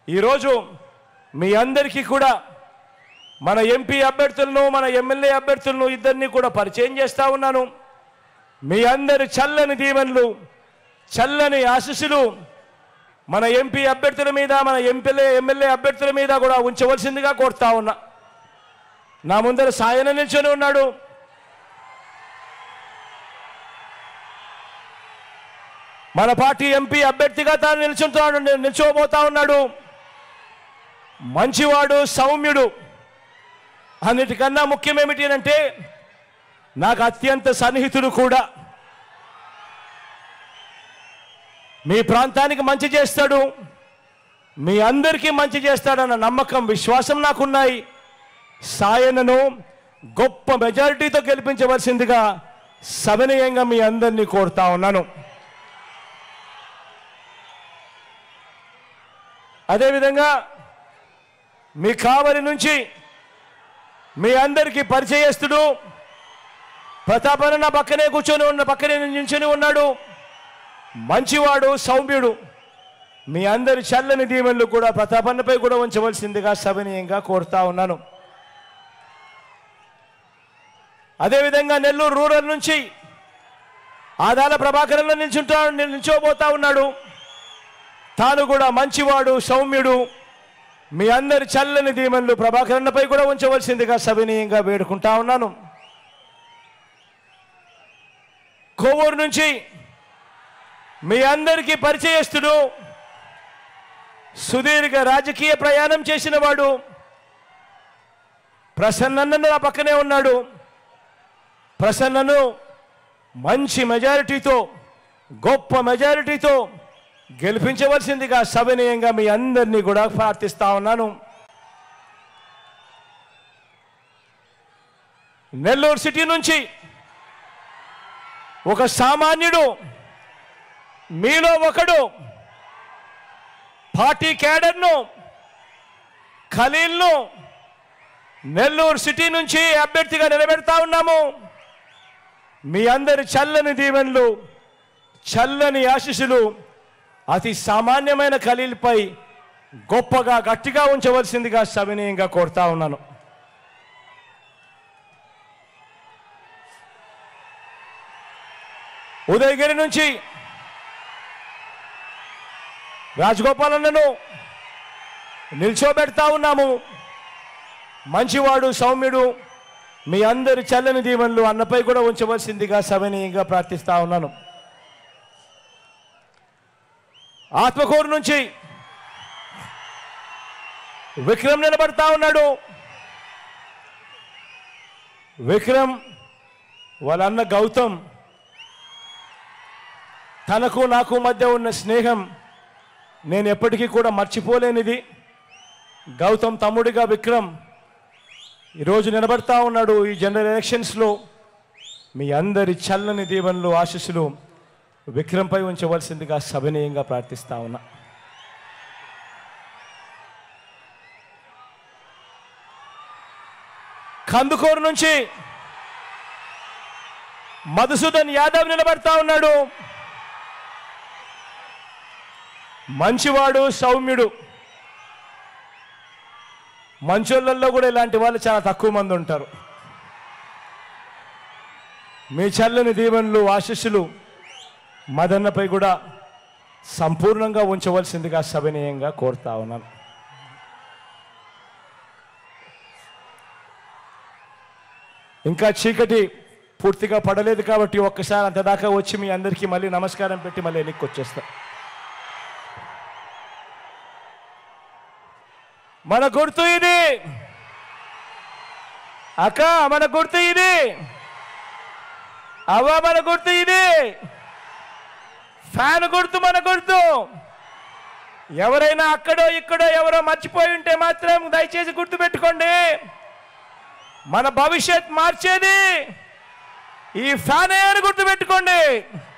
ఈరోజు మీ అందరికీ కూడా మన ఎంపీ అభ్యర్థులను మన ఎమ్మెల్యే అభ్యర్థులను ఇద్దరిని కూడా పరిచయం చేస్తా ఉన్నాను. మీ అందరి చల్లని దీవెనలు చల్లని ఆశీస్సులు మన ఎంపీ అభ్యర్థుల మీద మన ఎమ్మెల్యే అభ్యర్థుల మీద కూడా ఉంచవలసిందిగా కోరుతా ఉన్నా. నా ముందర సాయన నిల్చొని ఉన్నాడు. మన పార్టీ ఎంపీ అభ్యర్థిగా తాను నిల్చోబోతా ఉన్నాడు. మంచివాడు, సౌమ్యుడు. అన్నిటికన్నా ముఖ్యమేమిటి అంటే నాకు అత్యంత సన్నిహితుడు కూడా. మీ ప్రాంతానికి మంచి చేస్తాడు, మీ అందరికీ మంచి చేస్తాడన్న నమ్మకం, విశ్వాసం నాకున్నాయి. సాయనను గొప్ప మెజారిటీతో గెలిపించవలసిందిగా సవినయంగా మీ అందరినీ కోరుతా ఉన్నాను. అదేవిధంగా మీ కావలి నుంచి మీ అందరికీ పరిచయస్తుడు ప్రతాపన్న పక్కనే పక్కనే నించుని ఉన్నాడు. మంచివాడు, సౌమ్యుడు. మీ అందరి చల్లని దీవెనలు కూడా ప్రతాపన్నపై కూడా ఉంచవలసిందిగా సవినయంగా కోరుతా ఉన్నాను. అదేవిధంగా నెల్లూరు రూరల్ నుంచి ఆదాల ప్రభాకరన్లో నిల్చోబోతా ఉన్నాడు. తాను కూడా మంచివాడు, సౌమ్యుడు. మీ అందరి చల్లని దీవెనలు ప్రభాకరన్నపై కూడా ఉంచవలసిందిగా సవినయంగా వేడుకుంటా ఉన్నాను. కోవూరు నుంచి మీ అందరికీ పరిచయస్తుడు, సుదీర్ఘ రాజకీయ ప్రయాణం చేసిన వాడు ప్రసన్నన్న నా పక్కనే ఉన్నాడు. ప్రసన్నను మంచి మెజారిటీతో, గొప్ప మెజారిటీతో గెలిపించవలసిందిగా సవినయంగా మీ అందరినీ కూడా ప్రార్థిస్తా ఉన్నాను. నెల్లూరు సిటీ నుంచి ఒక సామాన్యుడు, మీలో ఒకడు, పార్టీ క్యాడర్ను, ఖలీల్ను నెల్లూరు సిటీ నుంచి అభ్యర్థిగా నిలబెడతా ఉన్నాము. మీ అందరి చల్లని దీవెనలు, చల్లని ఆశీస్సులు అతి సామాన్యమైన ఖలీల్పై గొప్పగా గట్టిగా ఉంచవలసిందిగా సవినయంగా కోరుతా ఉన్నాను. ఉదయగిరి నుంచి రాజగోపాలన్నను నిల్చోబెడతా ఉన్నాము. మంచివాడు, సౌమ్యుడు. మీ అందరి చల్లని దీవెనలు అన్నపై కూడా ఉంచవలసిందిగా సవినయంగా ప్రార్థిస్తా ఉన్నాను. ఆత్మకూరు నుంచి విక్రమ్ నిలబడతా ఉన్నాడు. విక్రమ్ వాళ్ళ అన్న గౌతమ్, తనకు నాకు మధ్య ఉన్న స్నేహం నేను ఎప్పటికీ కూడా మర్చిపోలేనిది. గౌతమ్ తమ్ముడిగా విక్రమ్ ఈరోజు నిలబడతా ఉన్నాడు. ఈ జనరల్ ఎలక్షన్స్లో మీ అందరి చల్లని దీవెనలు, ఆశీస్సులు విక్రమ్పై ఉంచవలసిందిగా సవినయంగా ప్రార్థిస్తా ఉన్నా. కందుకూరు నుంచి మధుసూదన్ యాదవ్ నిలబడతా ఉన్నాడు. మంచివాడు, సౌమ్యుడు. మంచోళ్ళల్లో కూడా ఇలాంటి వాళ్ళు చాలా తక్కువ మంది ఉంటారు. మీ చల్లని దీవెనలు, ఆశీస్సులు మదన్నపై కూడా సంపూర్ణంగా ఉంచవలసిందిగా సవినయంగా కోరుతా ఉన్నాను. ఇంకా చీకటి పూర్తిగా పడలేదు కాబట్టి ఒక్కసారి అంతదాకా వచ్చి మీ అందరికీ మళ్ళీ నమస్కారం పెట్టి మళ్ళీ వెనక్కి వచ్చేస్తా. మన గుర్తు ఇది అక్క, మన గుర్తు ఇది అవ్వ, మన గుర్తు ఇది ఫ్యాన్ గుర్తు, మన గుర్తు. ఎవరైనా అక్కడో ఇక్కడో ఎవరో మర్చిపోయి ఉంటే మాత్రం దయచేసి గుర్తు పెట్టుకోండి. మన భవిష్యత్ మార్చేది ఈ ఫ్యానే అని గుర్తు పెట్టుకోండి.